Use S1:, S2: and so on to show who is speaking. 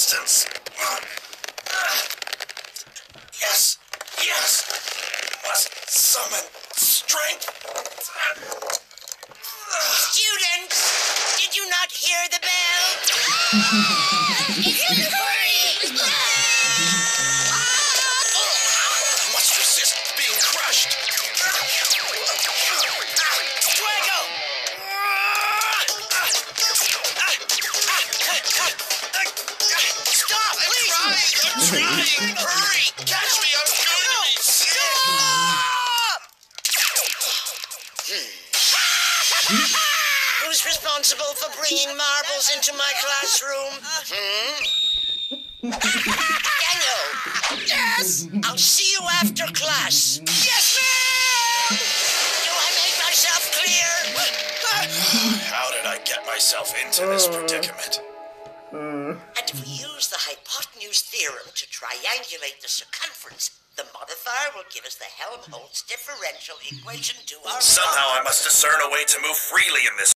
S1: distance. Yes, yes. Must summon strength.
S2: Students, did you not hear the bell?
S1: Must resist being crushed. Drago! Stop, please! I'm trying! Hurry! Catch me! I'm going to be sick!
S2: Who's responsible for bringing marbles into my classroom? Daniel! Yes? I'll see you after class. Yes, ma'am! Do I make myself clear?
S1: How did I get myself into this predicament?
S2: And if we use the hypotenuse theorem to triangulate the circumference, the modifier will give us the Helmholtz differential equation to our...
S1: Somehow I must discern a way to move freely in this